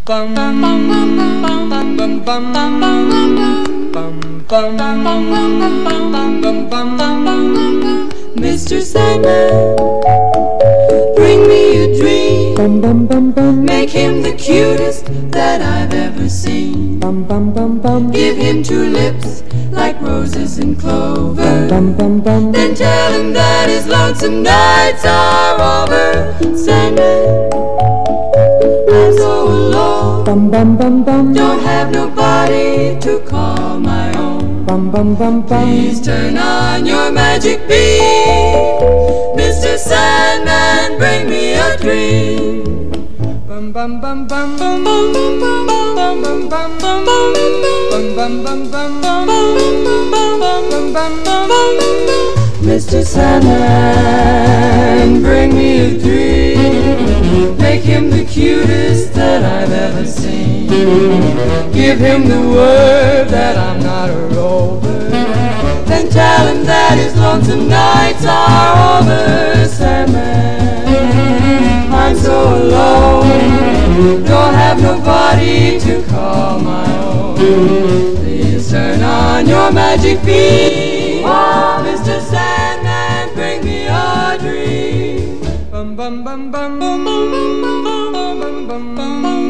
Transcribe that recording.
bum bum bum bum bum bum bum bum bum. Mr. Sandman, bring me a dream. Make him the cutest that I've ever seen. Give him two lips like roses and clover. Then tell him that his lonesome nights are over. Sandman, I'm so alone. Don't have nobody to call my own. Please turn on your magic beam. Mr. Sandman, bring me a dream. Bum bum bum bum bum bum bum bum bum bum bum bum bum bum. Mr. Sandman, bring me a dream. Make him the cutest that I've ever seen. Give him the word that I'm not a rover. Then tell him that his lonesome nights are over. Sandman, I'm so alone. Don't have nobody to call my own. Please turn on your magic beam. Oh, Mr. Sandman, bring me a dream. Bum bum bum bum bum bum bum bum bum bum.